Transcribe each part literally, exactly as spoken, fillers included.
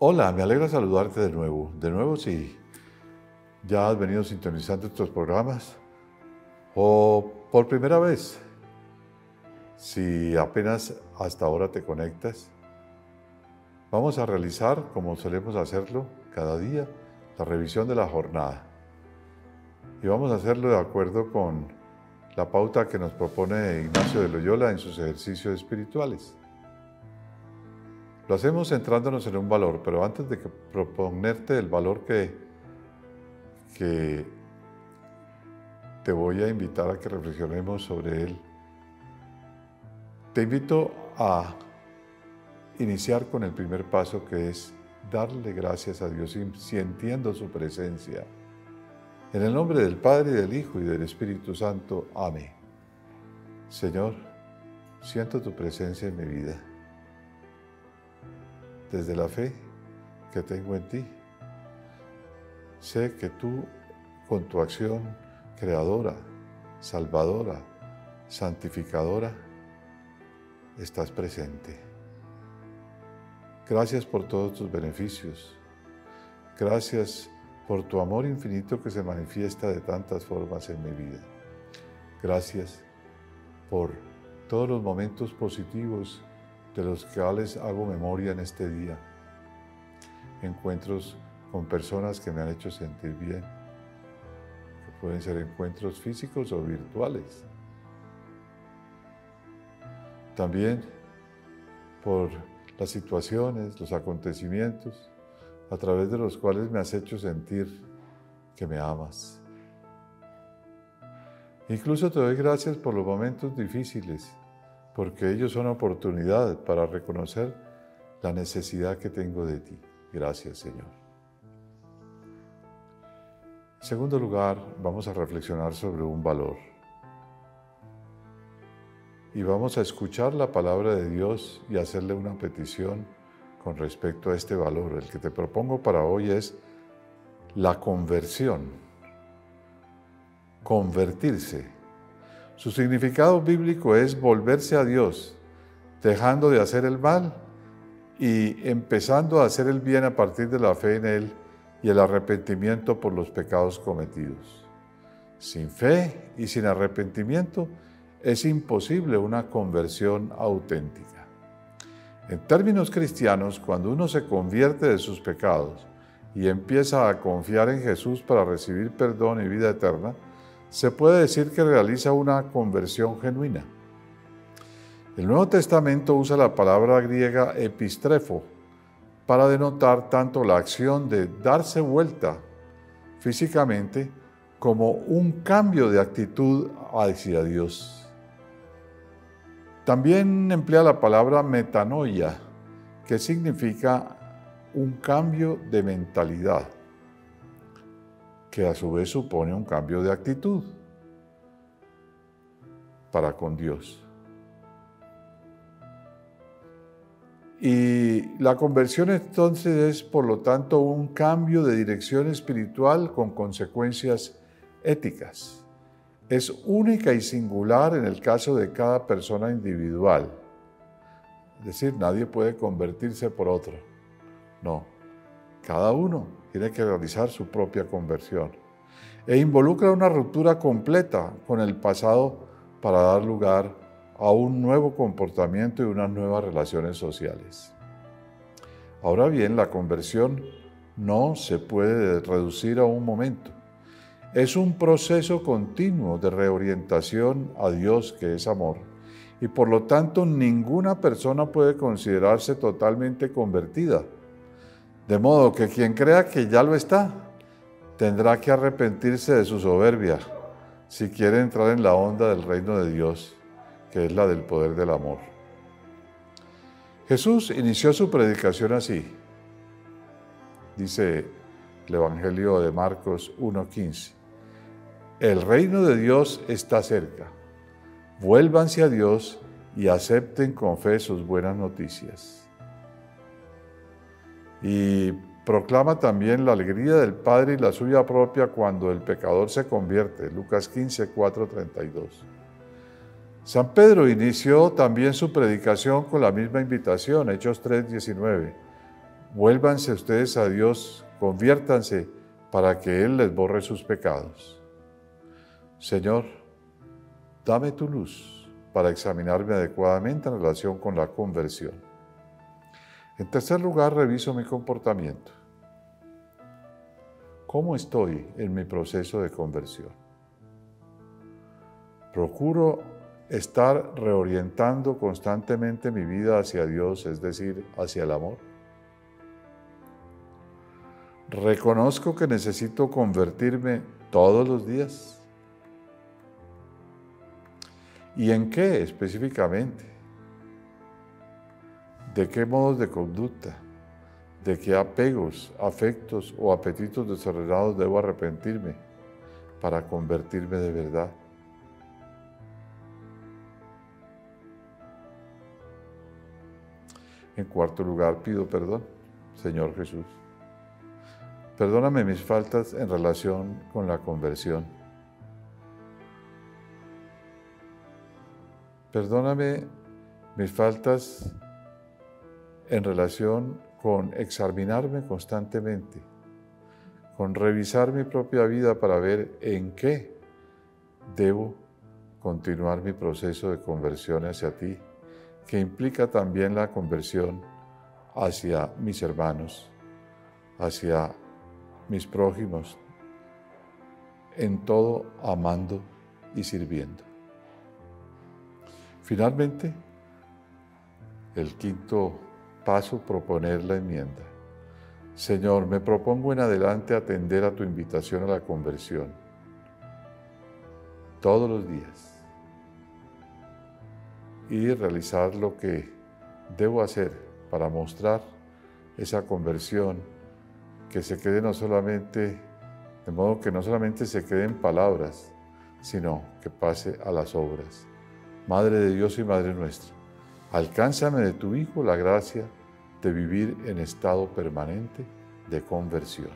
Hola, me alegra saludarte de nuevo. De nuevo, si ya has venido sintonizando estos programas o por primera vez, si apenas hasta ahora te conectas, vamos a realizar, como solemos hacerlo cada día, la revisión de la jornada. Y vamos a hacerlo de acuerdo con la pauta que nos propone Ignacio de Loyola en sus ejercicios espirituales. Lo hacemos centrándonos en un valor, pero antes de que proponerte el valor que, que te voy a invitar a que reflexionemos sobre él, te invito a iniciar con el primer paso, que es darle gracias a Dios, sintiendo su presencia. En el nombre del Padre, del Hijo y del Espíritu Santo. Amén. Señor, siento tu presencia en mi vida. Desde la fe que tengo en ti, sé que tú, con tu acción creadora, salvadora, santificadora, estás presente. Gracias por todos tus beneficios. Gracias por tu amor infinito que se manifiesta de tantas formas en mi vida. Gracias por todos los momentos positivos de los cuales hago memoria en este día. Encuentros con personas que me han hecho sentir bien, que pueden ser encuentros físicos o virtuales. También por las situaciones, los acontecimientos a través de los cuales me has hecho sentir que me amas. Incluso te doy gracias por los momentos difíciles, porque ellos son oportunidad para reconocer la necesidad que tengo de ti. Gracias, Señor. En segundo lugar, vamos a reflexionar sobre un valor. Y vamos a escuchar la palabra de Dios y hacerle una petición con respecto a este valor. El que te propongo para hoy es la conversión. Convertirse. Su significado bíblico es volverse a Dios, dejando de hacer el mal y empezando a hacer el bien a partir de la fe en Él y el arrepentimiento por los pecados cometidos. Sin fe y sin arrepentimiento es imposible una conversión auténtica. En términos cristianos, cuando uno se convierte de sus pecados y empieza a confiar en Jesús para recibir perdón y vida eterna, se puede decir que realiza una conversión genuina. El Nuevo Testamento usa la palabra griega epistrefo para denotar tanto la acción de darse vuelta físicamente como un cambio de actitud hacia Dios. También emplea la palabra metanoia, que significa un cambio de mentalidad, que a su vez supone un cambio de actitud para con Dios. Y la conversión entonces es, por lo tanto, un cambio de dirección espiritual con consecuencias éticas. Es única y singular en el caso de cada persona individual. Es decir, nadie puede convertirse por otro. No, cada uno tiene que realizar su propia conversión. E involucra una ruptura completa con el pasado para dar lugar a un nuevo comportamiento y unas nuevas relaciones sociales. Ahora bien, la conversión no se puede reducir a un momento. Es un proceso continuo de reorientación a Dios, que es amor, y por lo tanto ninguna persona puede considerarse totalmente convertida. De modo que quien crea que ya lo está, tendrá que arrepentirse de su soberbia si quiere entrar en la onda del reino de Dios, que es la del poder del amor. Jesús inició su predicación así. Dice el Evangelio de Marcos uno quince. El reino de Dios está cerca. Vuélvanse a Dios y acepten con fe sus buenas noticias. Y proclama también la alegría del Padre y la suya propia cuando el pecador se convierte. Lucas quince, cuatro, treinta y dos. San Pedro inició también su predicación con la misma invitación. Hechos tres, diecinueve. Vuélvanse ustedes a Dios, conviértanse para que Él les borre sus pecados. Señor, dame tu luz para examinarme adecuadamente en relación con la conversión. En tercer lugar, reviso mi comportamiento. ¿Cómo estoy en mi proceso de conversión? Procuro estar reorientando constantemente mi vida hacia Dios, es decir, hacia el amor. Reconozco que necesito convertirme todos los días. ¿Y en qué específicamente? ¿De qué modos de conducta? ¿De qué apegos, afectos o apetitos desordenados debo arrepentirme para convertirme de verdad? En cuarto lugar, pido perdón, Señor Jesús. Perdóname mis faltas en relación con la conversión. Perdóname mis faltas en relación con examinarme constantemente, con revisar mi propia vida para ver en qué debo continuar mi proceso de conversión hacia ti, que implica también la conversión hacia mis hermanos, hacia mis prójimos, en todo amando y sirviendo. Finalmente, el quinto paso, proponer la enmienda. Señor, me propongo en adelante atender a tu invitación a la conversión todos los días y realizar lo que debo hacer para mostrar esa conversión, que se quede no solamente, de modo que no solamente se quede en palabras, sino que pase a las obras. Madre de Dios y Madre nuestra, alcánzame de tu Hijo la gracia de vivir en estado permanente de conversión.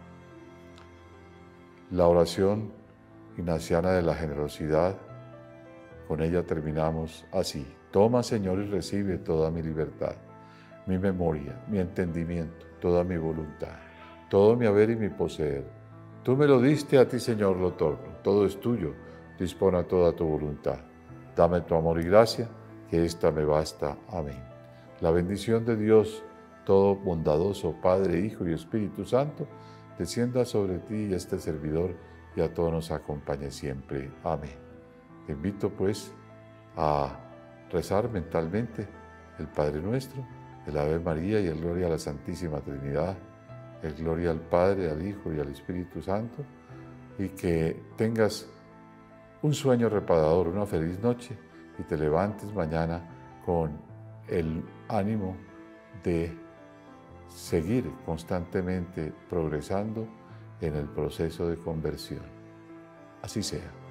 La oración ignaciana de la generosidad, con ella terminamos así. Toma, Señor, y recibe toda mi libertad, mi memoria, mi entendimiento, toda mi voluntad, todo mi haber y mi poseer. Tú me lo diste, a ti, Señor, lo otorgo. Todo es tuyo, dispona toda tu voluntad. Dame tu amor y gracia, que ésta me basta. Amén. La bendición de Dios, todo bondadoso, Padre, Hijo y Espíritu Santo, descienda sobre ti y este servidor, y a todos nos acompañe siempre. Amén. Te invito, pues, a rezar mentalmente el Padre Nuestro, el Ave María y el Gloria a la Santísima Trinidad, el Gloria al Padre, al Hijo y al Espíritu Santo, y que tengas un sueño reparador, una feliz noche, y te levantes mañana con el ánimo de seguir constantemente progresando en el proceso de conversión. Así sea.